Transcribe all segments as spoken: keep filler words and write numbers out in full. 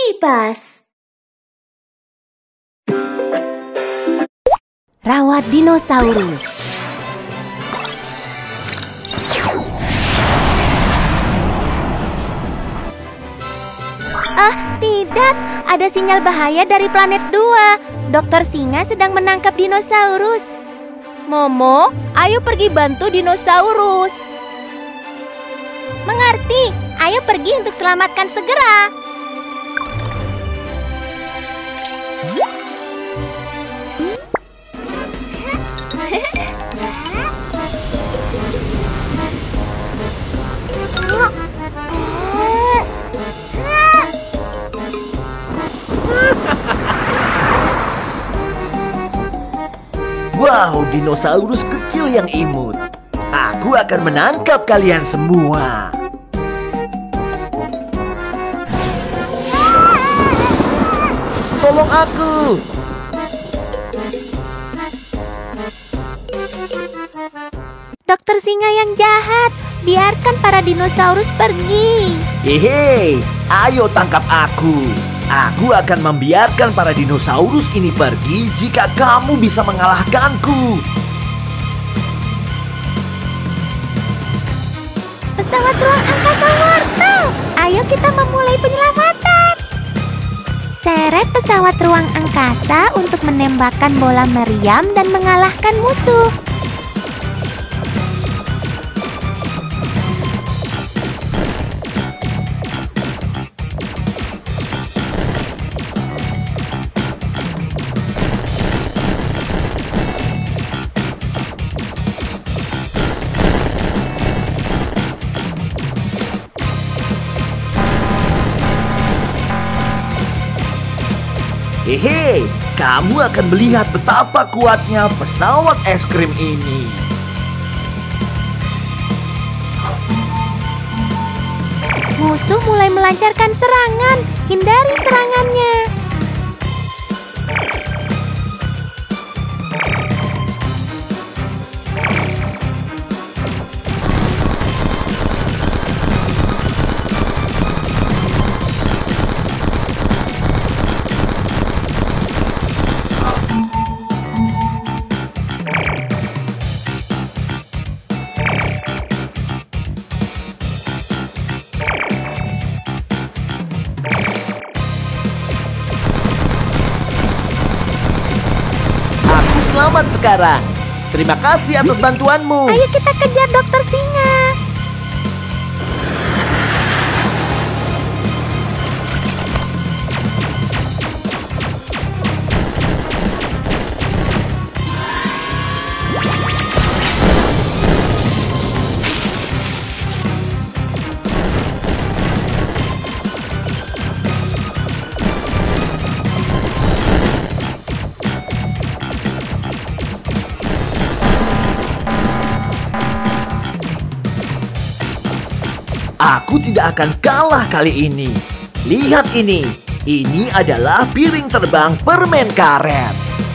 kipas. Rawat dinosaurus. Ah, tidak. Ada sinyal bahaya dari planet dua. Dokter Singa sedang menangkap dinosaurus. Momo, ayo pergi bantu dinosaurus. Mengerti. Ayo pergi untuk selamatkan segera. Wow, dinosaurus kecil yang imut. Aku akan menangkap kalian semua. Tolong aku. Dokter Singa yang jahat. Biarkan para dinosaurus pergi. Hehe, ayo tangkap aku. Aku akan membiarkan para dinosaurus ini pergi jika kamu bisa mengalahkanku. Pesawat ruang angkasa mortal. Ayo kita memulai penyelamatan. Seret pesawat ruang angkasa untuk menembakkan bola meriam dan mengalahkan musuh. Hehe, kamu akan melihat betapa kuatnya pesawat es krim ini. Musuh mulai melancarkan serangan. Hindari serangannya. Selamat sekarang. Terima kasih atas bantuanmu. Ayo kita kejar Dokter Singa. Aku tidak akan kalah kali ini. Lihat ini. Ini adalah piring terbang permen karet.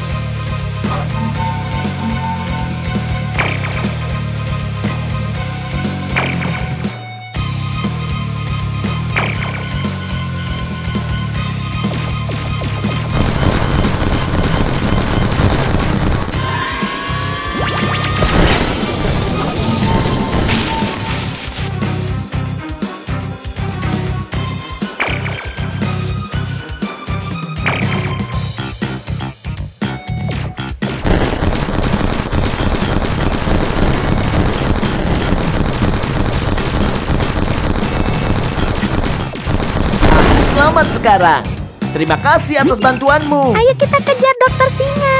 Selamat sekarang. Terima kasih atas bantuanmu. Ayo kita kejar Dokter Singa.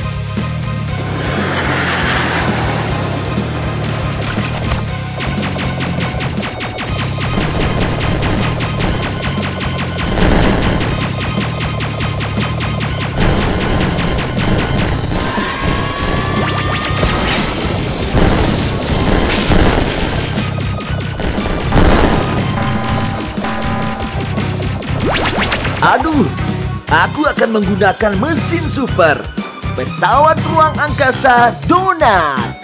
Aduh, aku akan menggunakan mesin super. Pesawat ruang angkasa donat.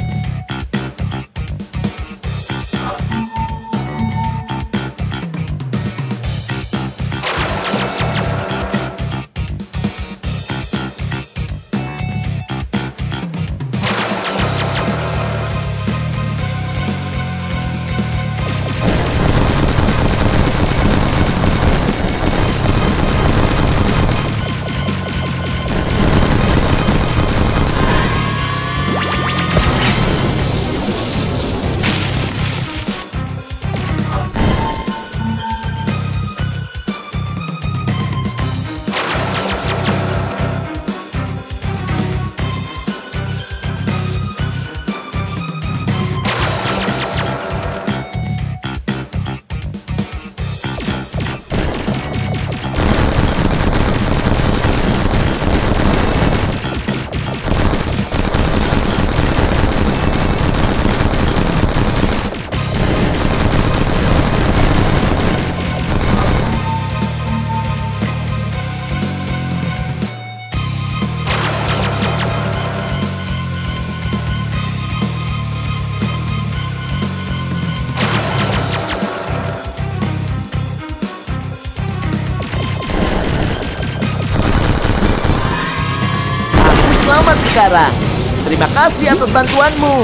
sekarang. Terima kasih atas bantuanmu.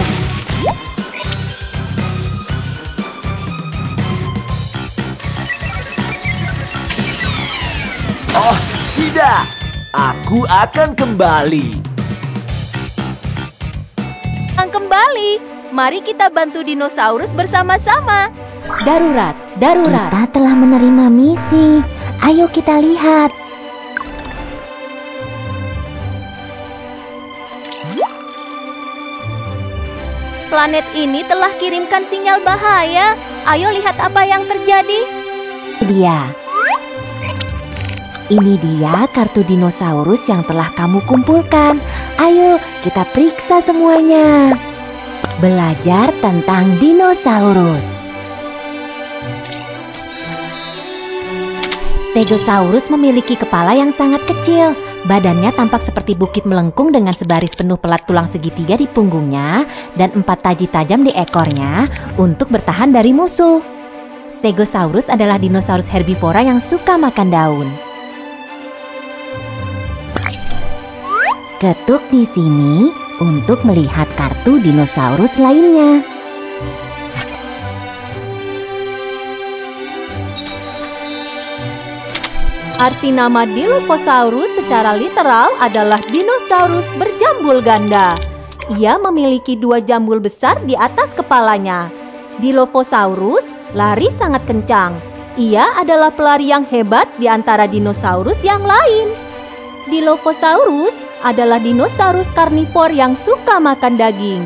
Oh, tidak. Aku akan kembali. Kembali. Mari kita bantu dinosaurus bersama-sama. Darurat, darurat. Kita telah menerima misi. Ayo kita lihat. Planet ini telah kirimkan sinyal bahaya. Ayo lihat apa yang terjadi. Dia. Ini dia kartu dinosaurus yang telah kamu kumpulkan. Ayo kita periksa semuanya. Belajar tentang dinosaurus. Stegosaurus memiliki kepala yang sangat kecil. Badannya tampak seperti bukit melengkung dengan sebaris penuh pelat tulang segitiga di punggungnya dan empat taji tajam di ekornya untuk bertahan dari musuh. Stegosaurus adalah dinosaurus herbivora yang suka makan daun. Ketuk di sini untuk melihat kartu dinosaurus lainnya. Arti nama Dilophosaurus secara literal adalah dinosaurus berjambul ganda. Ia memiliki dua jambul besar di atas kepalanya. Dilophosaurus lari sangat kencang. Ia adalah pelari yang hebat di antara dinosaurus yang lain. Dilophosaurus adalah dinosaurus karnivor yang suka makan daging.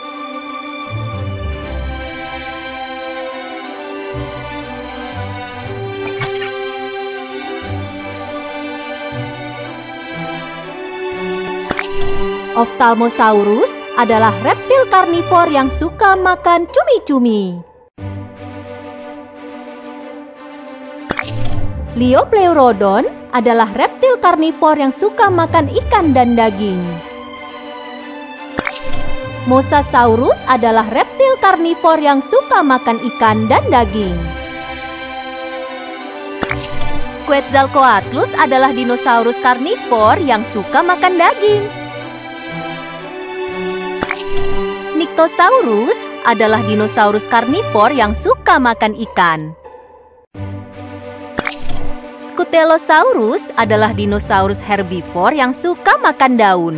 Ophthalmosaurus adalah reptil karnivor yang suka makan cumi-cumi. Liopleurodon adalah reptil karnivor yang suka makan ikan dan daging. Mosasaurus adalah reptil karnivor yang suka makan ikan dan daging. Quetzalcoatlus adalah dinosaurus karnivor yang suka makan daging. Nyctosaurus adalah dinosaurus karnivor yang suka makan ikan. Scutellosaurus adalah dinosaurus herbivor yang suka makan daun.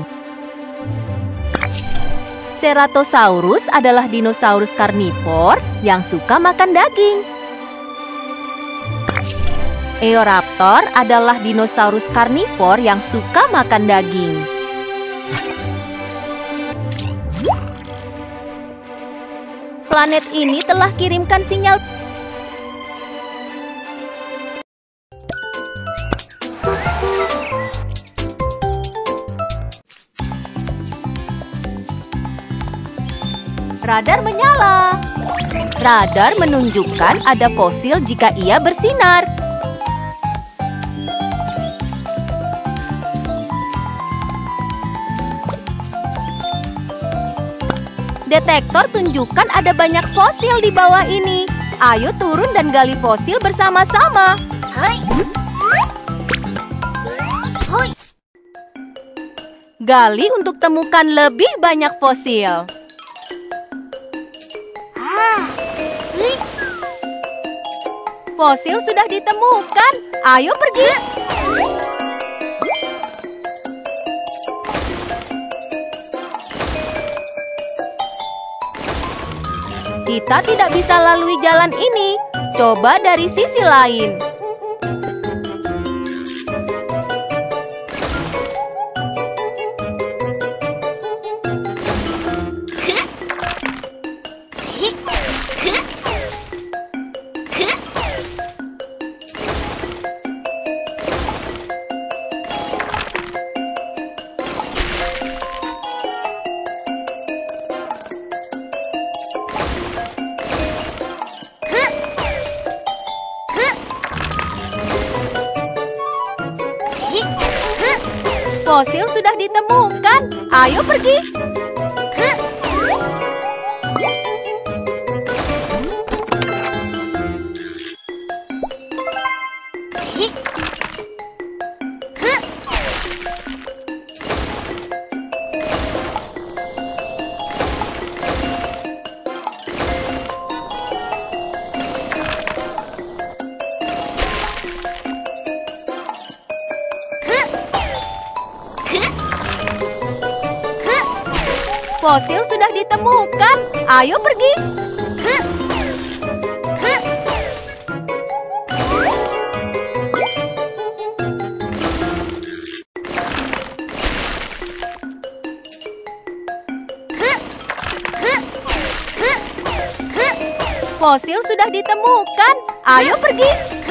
Ceratosaurus adalah dinosaurus karnivor yang suka makan daging. Eoraptor adalah dinosaurus karnivor yang suka makan daging. Planet ini telah kirimkan sinyal. Radar menyala. Radar menunjukkan ada fosil jika ia bersinar. Detektor tunjukkan ada banyak fosil di bawah ini. Ayo turun dan gali fosil bersama-sama. Gali untuk temukan lebih banyak fosil. Fosil sudah ditemukan. Ayo pergi. Kita tidak bisa lalui jalan ini. Coba dari sisi lain. Fosil sudah ditemukan. Ayo pergi. Fosil sudah ditemukan. Ayo pergi. Fosil sudah ditemukan. Ayo pergi.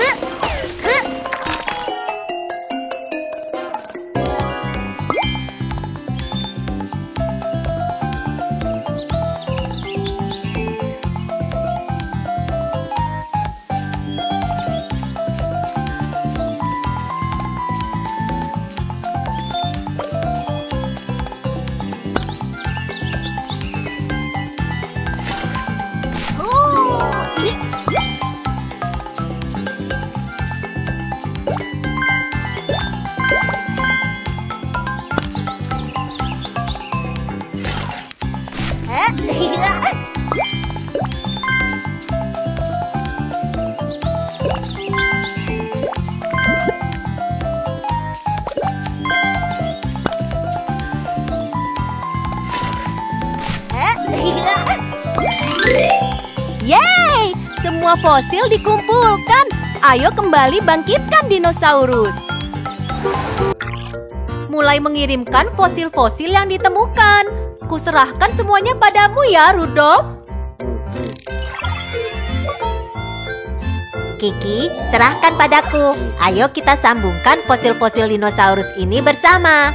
Yeay! Semua fosil dikumpulkan. Ayo kembali bangkitkan dinosaurus. Mulai mengirimkan fosil-fosil yang ditemukan. Kuserahkan semuanya padamu ya, Rudolf. Kiki, serahkan padaku. Ayo kita sambungkan fosil-fosil dinosaurus ini bersama.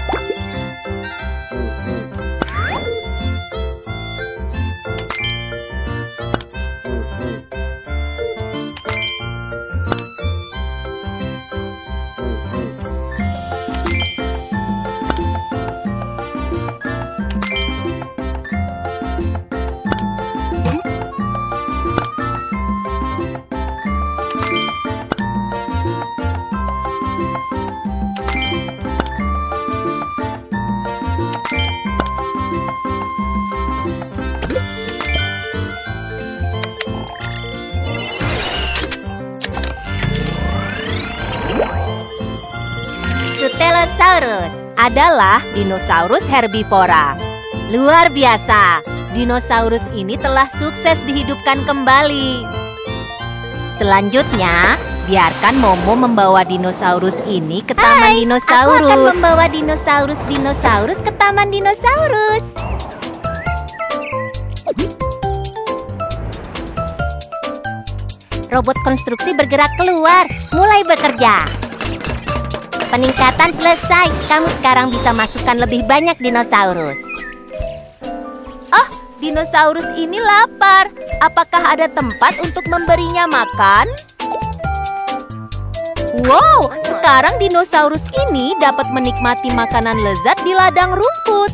Sutelosaurus Adalah dinosaurus herbivora. Luar biasa. Dinosaurus ini telah sukses dihidupkan kembali. Selanjutnya, biarkan Momo membawa dinosaurus ini ke taman Hai, dinosaurus. Aku akan membawa dinosaurus-dinosaurus ke taman dinosaurus. Robot konstruksi bergerak keluar, mulai bekerja. Peningkatan selesai, kamu sekarang bisa masukkan lebih banyak dinosaurus. Ah, dinosaurus ini lapar. Apakah ada tempat untuk memberinya makan? Wow, sekarang dinosaurus ini dapat menikmati makanan lezat di ladang rumput.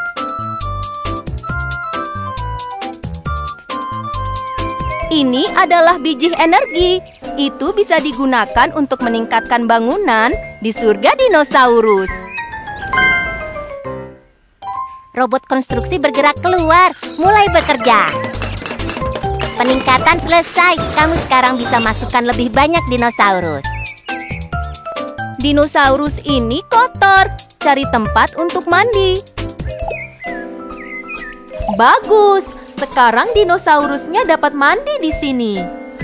Ini adalah biji energi. Itu bisa digunakan untuk meningkatkan bangunan di surga dinosaurus. Robot konstruksi bergerak keluar, mulai bekerja. Peningkatan selesai, kamu sekarang bisa masukkan lebih banyak dinosaurus. Dinosaurus ini kotor. Cari tempat untuk mandi. Bagus. Sekarang dinosaurusnya dapat mandi di sini.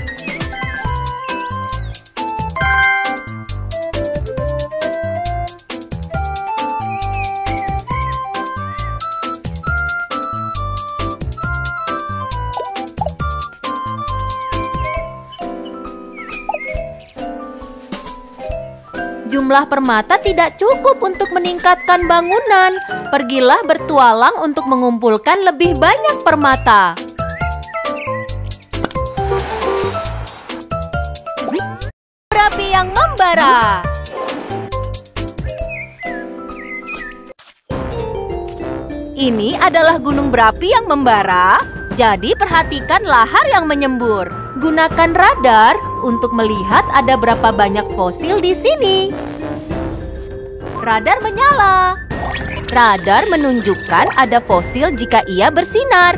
Jumlah permata tidak cukup untuk meningkatkan bangunan. Pergilah bertualang untuk mengumpulkan lebih banyak permata. Berapi yang membara. Ini adalah gunung berapi yang membara. Jadi perhatikan lahar yang menyembur. Gunakan radar untuk melihat ada berapa banyak fosil di sini. Radar menyala. Radar menunjukkan ada fosil jika ia bersinar.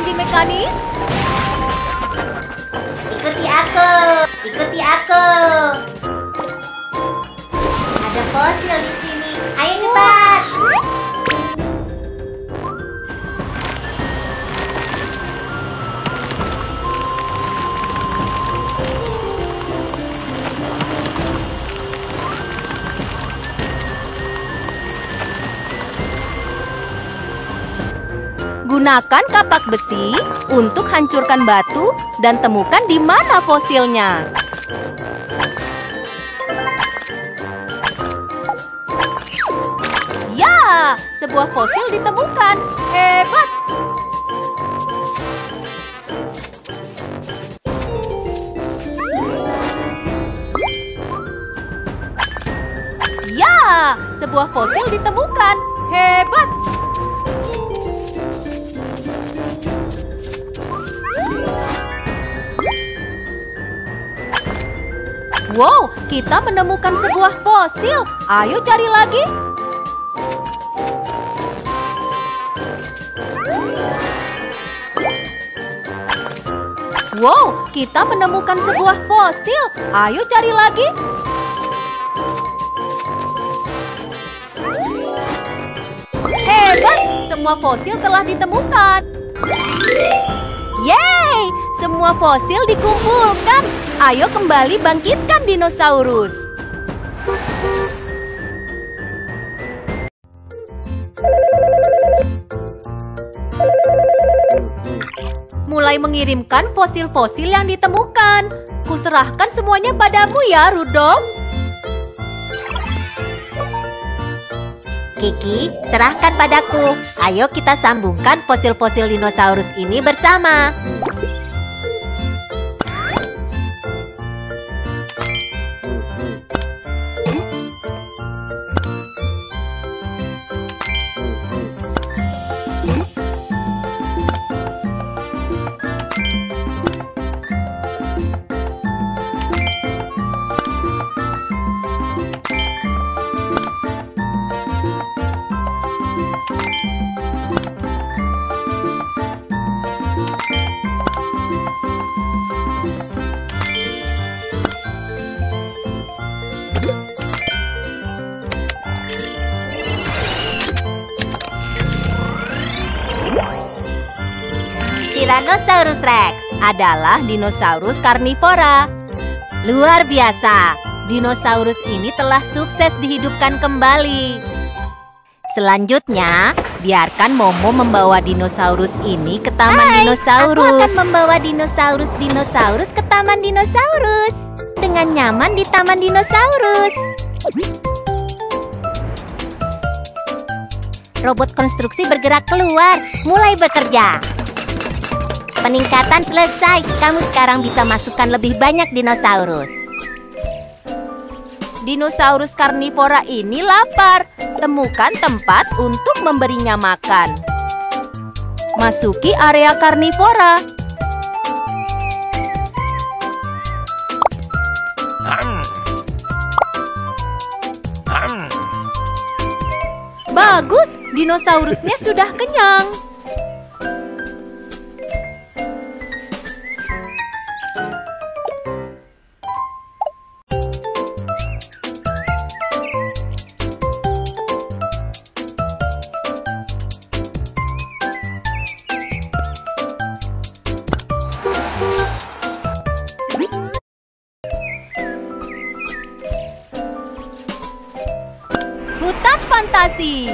Candy mekanis? Ikuti aku, ikuti aku. Ada fosil di sini. Ayo cepat. Gunakan kapak besi untuk hancurkan batu dan temukan di mana fosilnya. Ya, sebuah fosil ditemukan. Hebat! Ya, sebuah fosil ditemukan. Hebat! Wow, kita menemukan sebuah fosil. Ayo cari lagi. Wow, kita menemukan sebuah fosil. Ayo cari lagi. Hebat, semua fosil telah ditemukan. Yeay, semua fosil dikumpulkan. Ayo kembali bangkitkan dinosaurus. Mulai mengirimkan fosil-fosil yang ditemukan. Kuserahkan semuanya padamu ya, Rudolf. Kiki, serahkan padaku. Ayo kita sambungkan fosil-fosil dinosaurus ini bersama. Tyrannosaurus Rex adalah dinosaurus karnivora. Luar biasa, dinosaurus ini telah sukses dihidupkan kembali. Selanjutnya, biarkan Momo membawa dinosaurus ini ke taman Hai, dinosaurus. Aku akan membawa dinosaurus-dinosaurus ke taman dinosaurus. Dengan nyaman di taman dinosaurus. Robot konstruksi bergerak keluar, mulai bekerja. Peningkatan selesai, kamu sekarang bisa masukkan lebih banyak dinosaurus. Dinosaurus karnivora ini lapar. Temukan tempat untuk memberinya makan. Masuki area karnivora. Bagus, dinosaurusnya sudah kenyang. Hutan fantasi.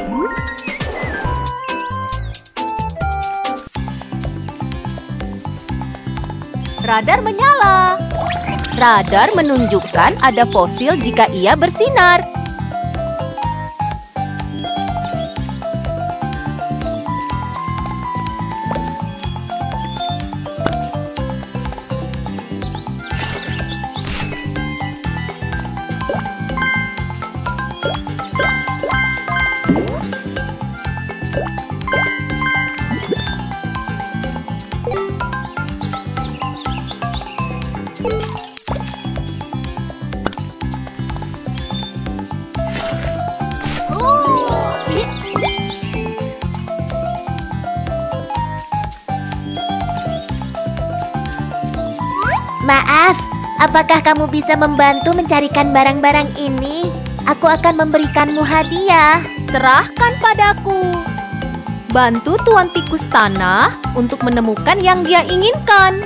Radar menyala. Radar menunjukkan ada fosil jika ia bersinar. Maaf, apakah kamu bisa membantu mencarikan barang-barang ini? Aku akan memberikanmu hadiah. Serahkan padaku. Bantu Tuan Tikus Tanah untuk menemukan yang dia inginkan.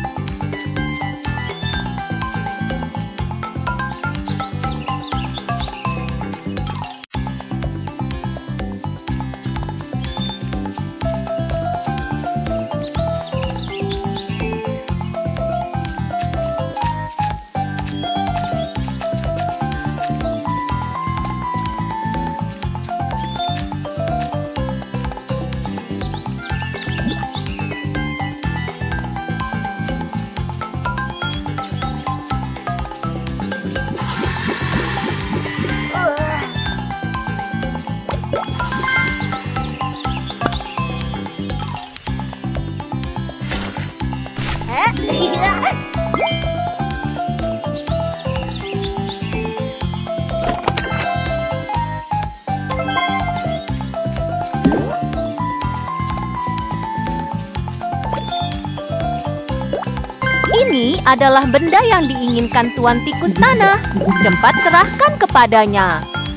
Ini adalah benda yang diinginkan Tuan Tikus Tanah. Cepat serahkan kepadanya.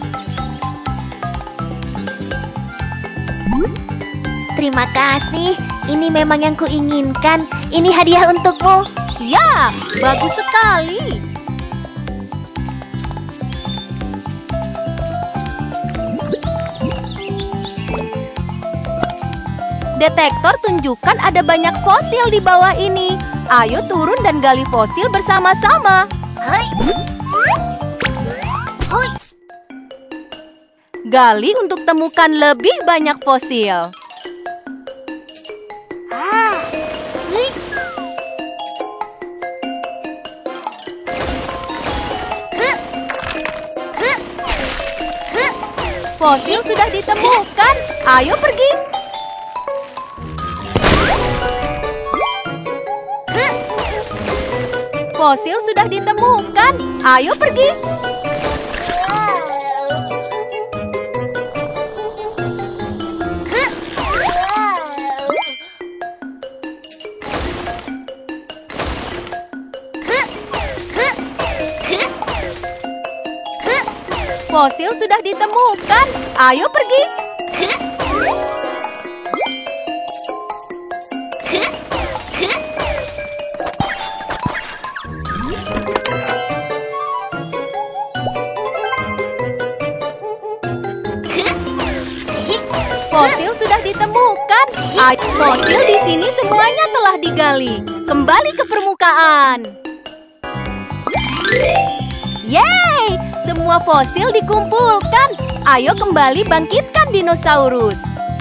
Terima kasih. Ini memang yang kuinginkan. Ini hadiah untukmu. Ya, bagus sekali. Detektor tunjukkan ada banyak fosil di bawah ini. Ayo turun dan gali fosil bersama-sama. Hai. Hui. Gali untuk temukan lebih banyak fosil. Ah. Hui. Huh. Huh. Huh. Fosil sudah ditemukan. Ayo pergi. Fosil sudah ditemukan. Ayo pergi. Fosil sudah ditemukan. Ayo pergi. Fosil sudah ditemukan. Ayo, fosil di sini semuanya telah digali. Kembali ke permukaan. Yeay! Semua fosil dikumpulkan. Ayo kembali bangkitkan dinosaurus.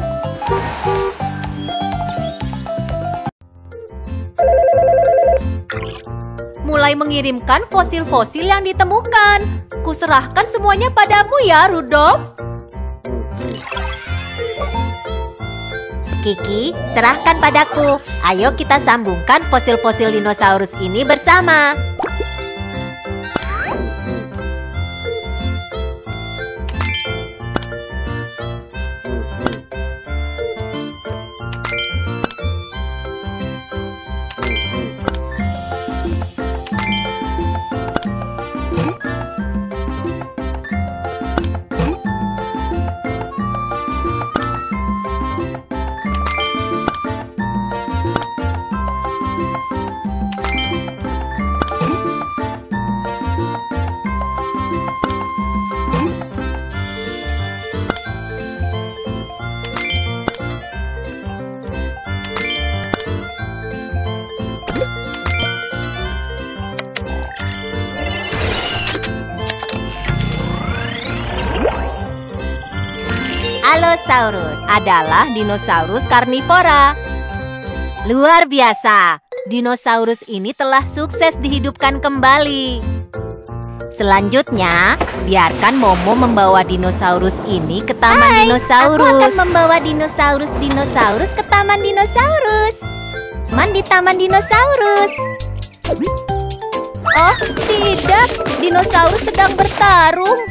Mulai mengirimkan fosil-fosil yang ditemukan. Kuserahkan semuanya padamu ya, Rudolf. Kiki, serahkan padaku. Ayo kita sambungkan fosil-fosil dinosaurus ini bersama. Allosaurus adalah dinosaurus karnivora. Luar biasa, dinosaurus ini telah sukses dihidupkan kembali. Selanjutnya, biarkan Momo membawa dinosaurus ini ke taman Hai, dinosaurus. Aku akan membawa dinosaurus-dinosaurus ke taman dinosaurus. Man di taman dinosaurus. Oh, tidak, dinosaurus sedang bertarung.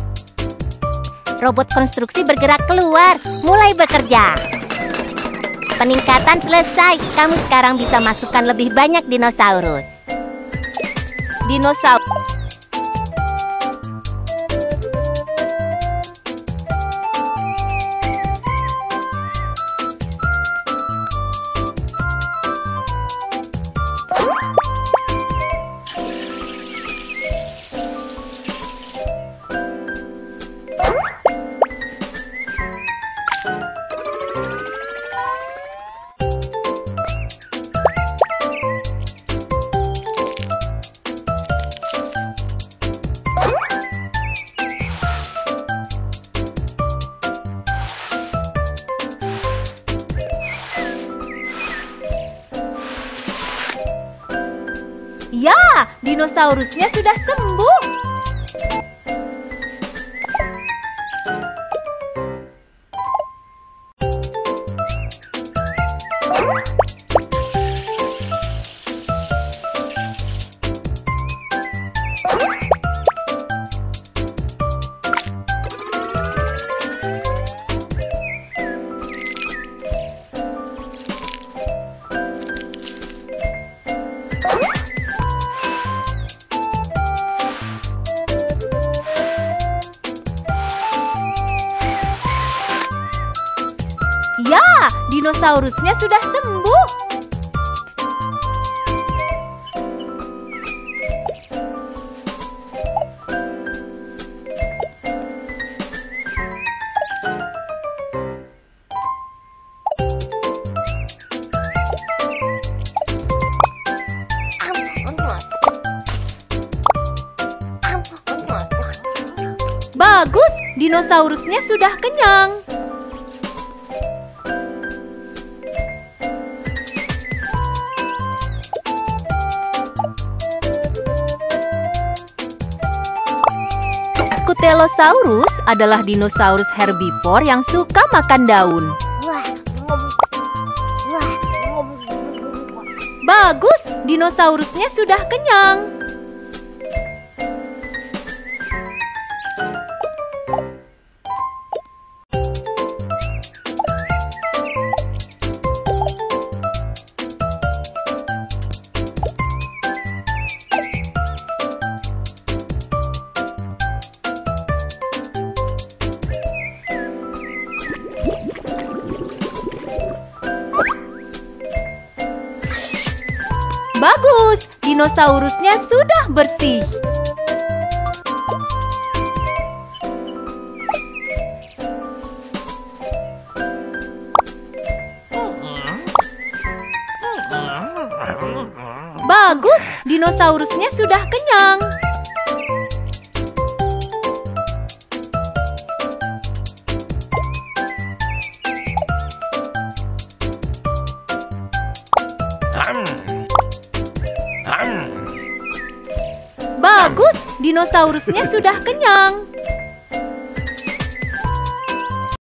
Robot konstruksi bergerak keluar, mulai bekerja. Peningkatan selesai. Kamu sekarang bisa masukkan lebih banyak dinosaurus. Dinosaurus. Ya, dinosaurusnya sudah sembuh. Ya, dinosaurusnya sudah sembuh. Bagus, dinosaurusnya sudah kenyang. Scutelosaurus adalah dinosaurus herbivor yang suka makan daun. Bagus, dinosaurusnya sudah kenyang. Bagus, dinosaurusnya sudah bersih. Bagus, dinosaurusnya sudah kenyang. Bagus, dinosaurusnya sudah kenyang.